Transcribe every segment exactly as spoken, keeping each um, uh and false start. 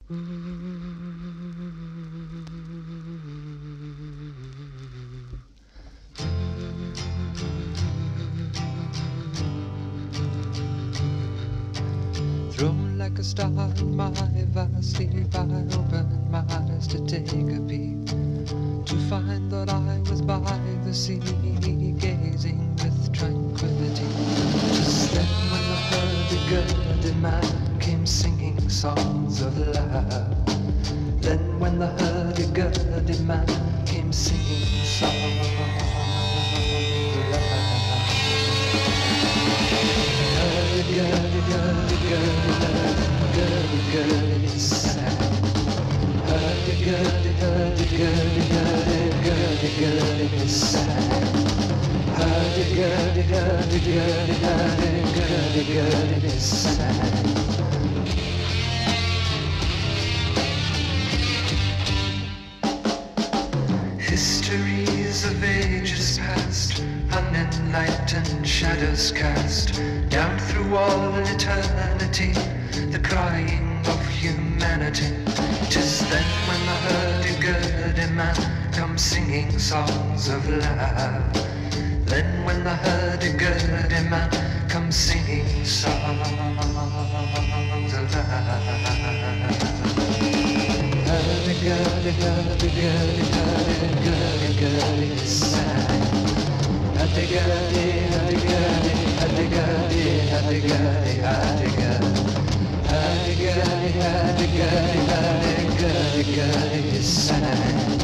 Thrown like a star in my vast sleep, I opened my eyes to take a peep, to find that I was by the sea, gazing with tranquility. Just then when the hurdy-gurdy man came singing songs of love, then when the hurdy-gurdy man came singing songs of love. Hurdy-gurdy, hurdy-gurdy, hurdy-gurdy, sad. Hurdy-gurdy, hurdy-gurdy, hurdy-gurdy, sad. Hurdy-gurdy, hurdy-gurdy, hurdy-gurdy, sad. Histories of ages past, unenlightened shadows cast down through all eternity, the crying of humanity. 'Tis then when the hurdy-gurdy man comes singing songs of love. Then when the hurdy-gurdy man comes singing songs of love. Hurdy-gurdy, hurdy-gurdy, hurdy-gurdy, sad. Hurdy-gurdy, hurdy-gurdy, hurdy-gurdy, hurdy-gurdy, hurdy-gurdy. Hurdy-gurdy, hurdy-gurdy, hurdy-gurdy, sad.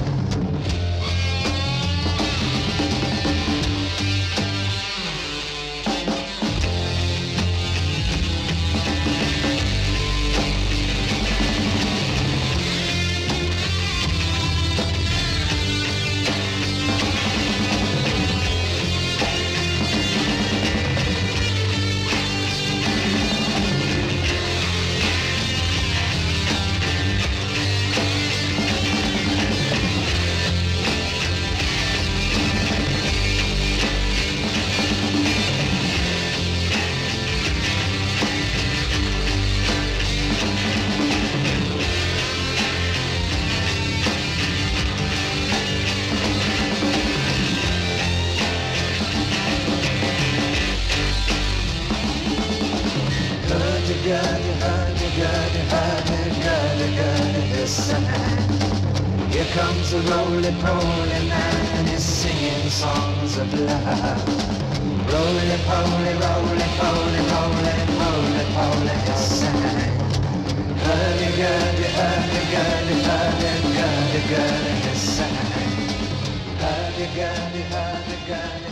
Hurdy-gurdy, hurdy-gurdy, hurdy-gurdy, listen. Here comes a roly-poly man and he's singing songs of love. Roly-poly, roly-poly, roly-poly-poly, listen. Hurdy-gurdy, hurdy-gurdy, hurdy-gurdy, listen. Hurdy-gurdy, hurdy-gurdy.